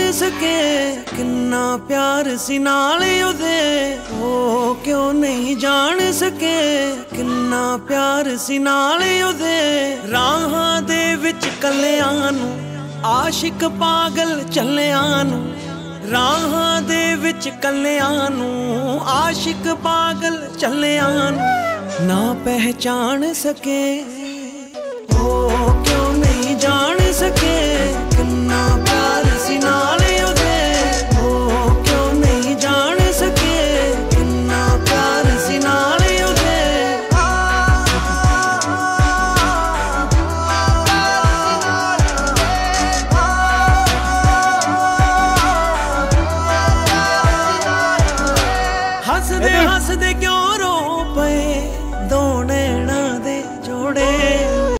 सके किन्ना प्यार सी नाल ओदे। ओ क्यों नहीं जान सके किन्ना प्यार सी नाल ओदे। राहां दे विच कल्लियां नूं आशिक पागल चलियां नूं। राहां दे विच कल्लियां नूं आशिक पागल चलियां नूं ना पहचान सके। ओ क्यों नहीं जान सके किन्ना प्यार सी नाल ओदे। ओ क्यों नहीं जान सके किन्ना प्यार सी नाल ओदे। हसदे हसदे क्यों रो पे दो नैना दे जोड़े।